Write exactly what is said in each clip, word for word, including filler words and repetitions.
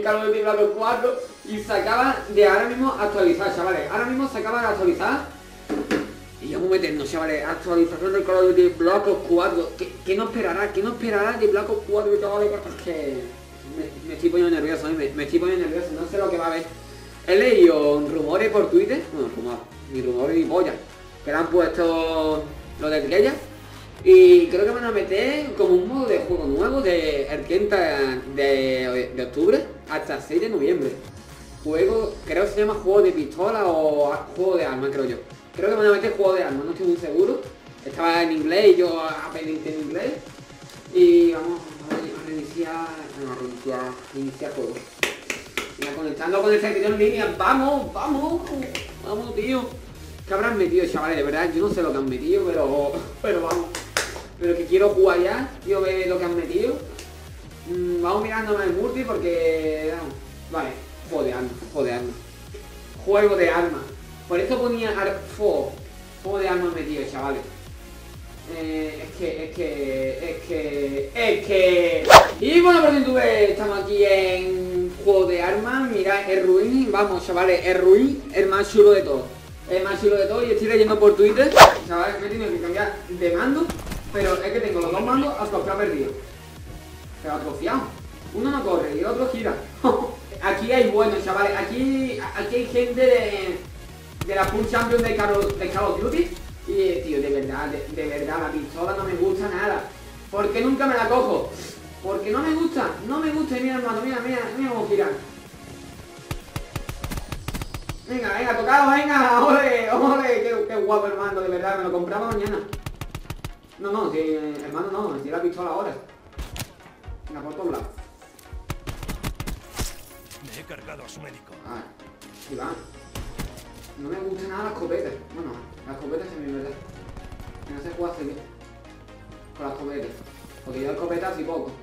el Call of Duty Black Ops cuatro y se acaba de ahora mismo actualizar, chavales. Ahora mismo se acaba de actualizar. Y ya vamos a meternos, chavales, actualización del Call of Duty Black Ops cuatro. ¿Qué, qué nos esperará? ¿Qué nos esperará de Black Ops cuatro, chavales? Es que me, me estoy poniendo nervioso, ¿eh? me, me estoy poniendo nervioso, no sé lo que va a haber. He leído rumores por Twitter, bueno, rumores, ni rumores ni pollas, que le han puesto lo de Trella. Y creo que van a meter como un modo de juego nuevo de el treinta de, de octubre hasta el seis de noviembre. Juego, creo que se llama juego de pistola o juego de armas, creo yo. Creo que van a meter juego de armas, no estoy muy seguro. Estaba en inglés y yo apenas en inglés. Y vamos a reiniciar, a reiniciar, iniciar juego. Mira, conectando con el servidor en línea, vamos, vamos, vamos, tío. ¿Qué habrán metido, chavales? De verdad, yo no sé lo que han metido, pero, pero vamos. Pero que quiero jugar ya, quiero ver lo que han metido. Mm, vamos mirándome el multi porque... No. Vale, juego de armas, juego de armas. Juego de armas. Por eso ponía fuego. Juego de armas metido, chavales. Eh, es que, es que, es que, es que... Y bueno, por YouTube estamos aquí en juego de armas. Mirad, el ruin, vamos, chavales, el ruin, el más chulo de todo. El más chulo de todo y estoy leyendo por Twitter, chavales, que me tienen que cambiar de mando. Pero es que tengo los dos mandos atrofiados perdidos. Pero atrofiados. Uno no corre y el otro gira. Aquí hay buenos, chavales. Aquí, aquí hay gente de, de la Full Champions de Call, de Call of Duty. Y, tío, de verdad, de, de verdad, la pistola no me gusta nada. ¿Por qué nunca me la cojo? Porque no me gusta, no me gusta. Y mira, hermano, mira, mira, mira cómo gira. Venga, venga, tocado, venga, ole, ole. Qué, qué guapo, hermano, de verdad, me lo compraba mañana. No, no, si, hermano, no, si la pistola ahora. Venga, por todos lados. Me he cargado a su médico. Ah, sí va. No me gusta nada la escopeta. Bueno, la escopeta es mi verdad. Que no se puede hacer bien con la escopeta. Porque yo la escopeta así poco.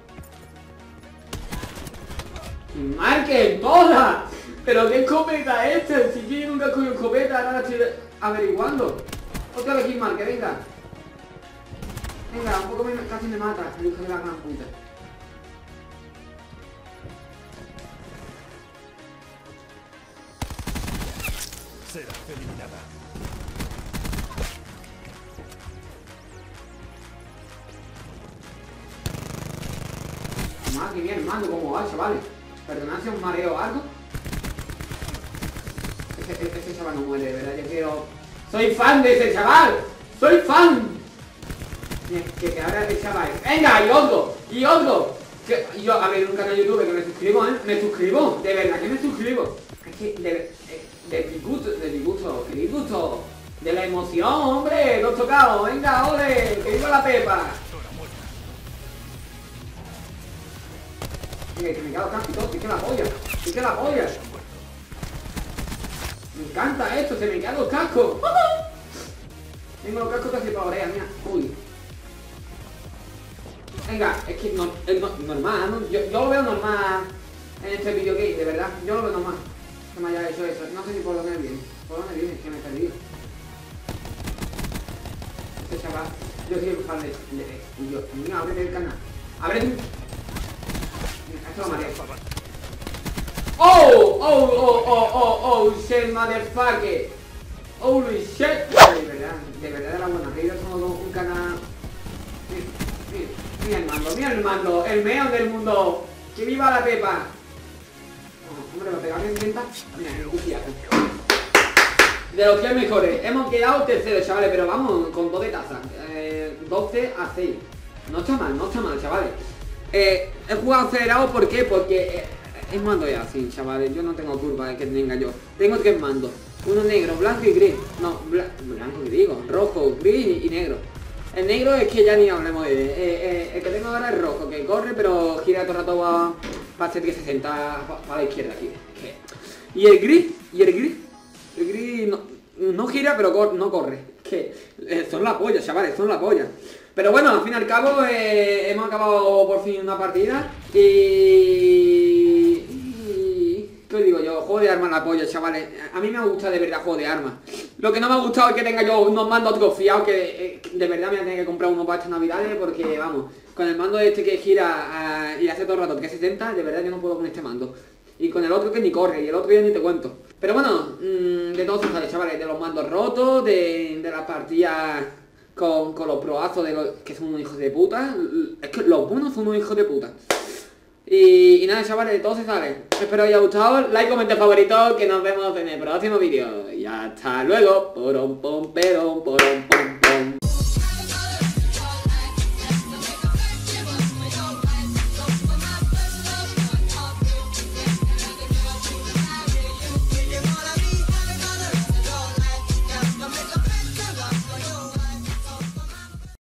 ¡Y marque toda! ¿Pero qué escopeta es esta? Si yo nunca he cogido escopeta, ahora la estoy averiguando. Otra vez King Marque, venga. Venga, un poco me, casi me mata. Dios, que la gran puta. Será eliminada. Madre mía, hermano, cómo va, chavales. Perdonad si os mareo algo. Ese, ese, ese chaval no muere, de verdad, yo quiero... ¡Soy fan de ese chaval! ¡Soy fan! Que, que ahora el chaval... ¡Venga! ¡Y otro! ¡Y otro! Que yo, a ver, un canal de YouTube que me suscribo, ¿eh? Me suscribo, de verdad que me suscribo. Es que, de, de, de disgusto, de disgusto, de disgusto. De la emoción, hombre, dos tocados, venga, ole, que viva la Pepa. Venga, que me quedo casi todo, que la polla, que la polla. Me encanta esto, se me quedan los cascos. Tengo los cascos casi para orejas, mira, uy. Venga, es que no, es no, normal, ¿no? Yo, yo lo veo normal en este videogame, de verdad. Yo lo veo normal que me haya hecho eso. No sé si por dónde viene. ¿Por dónde viene? Es que me he perdido. Este chaval, yo soy un fan de... de, de y yo, mío, ábrete el canal. Ábrete un... Esto lo mareo. ¡Oh! ¡Oh! ¡Oh! ¡Oh! ¡Oh! ¡Oh! ¡Shit, motherfucker! ¡Holy shit! De verdad, de verdad de la buena. Que yo somos un canal... Mira el mando, mira el mando, el meo del mundo. ¡Que viva la Pepa! Oh, hombre, me pegaba en dienta. Mira, qué cuchillazo. De los tres mejores. Hemos quedado terceros, chavales, pero vamos, con dos de taza. Eh, doce a seis. No está mal, no está mal, chavales. Eh, he jugado acelerado, ¿por qué? Porque eh, es mando ya, sí, chavales. Yo no tengo curva, que tenga yo. Tengo tres mandos. Uno negro, blanco y gris. No, bla blanco y digo, rojo, gris y, y negro. El negro es que ya ni hablemos de él. Eh, eh, el que tengo ahora es rojo, que corre pero gira todo el rato para pa hacer trescientos sesenta para la izquierda aquí. Y el gris, y el gris, el gris no, no gira pero cor no corre. Que eh, son la polla, chavales, son la polla. Pero bueno, al fin y al cabo eh, hemos acabado por fin una partida y... ¿Qué os digo yo? Juego de armas la polla, chavales. A mí me gusta de verdad juego de armas. Lo que no me ha gustado es que tenga yo unos mandos atrofiados que eh, de verdad me voy a tener que comprar uno para estas navidades porque, vamos, con el mando este que gira uh, y hace todo el rato trescientos sesenta, de verdad yo no puedo con este mando. Y con el otro que ni corre, y el otro ya ni te cuento. Pero bueno, mmm, de todo se sale, chavales, de los mandos rotos, de, de las partidas con, con los proazos de los que son unos hijos de puta. Es que los buenos son unos hijos de puta. Y, y nada, chavales, de todo se sale. Espero que os haya gustado. Like, comentario favorito, que nos vemos en el próximo vídeo. Y hasta luego. Porom, pom, perom, porom, pom, pom.